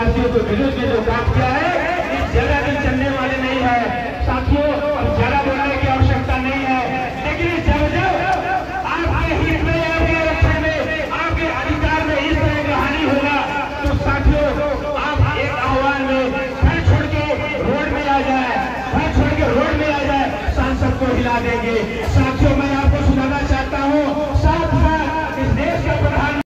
वासियों के विरुद्ध में जो काम किया है, ज्यादा दिन चलने वाले नहीं है साथियों। ज्यादा बोलने की आवश्यकता नहीं है, लेकिन जब जब आपके हित में, आपके रक्षण में, आपके अधिकार में इस तरह का हानि होगा तो साथियों आप एक आह्वान में घर छोड़ के रोड में आ जाए, घर छोड़ के रोड में आ जाए, सांसद को हिला देंगे।